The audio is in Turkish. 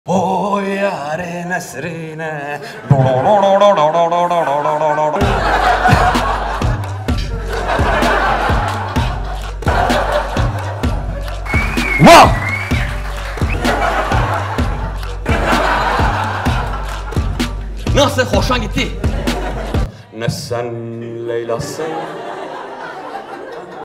O yâre nesrine. Vah! Nasıl? Hoşuna gitti? Ne sen Leyla'sın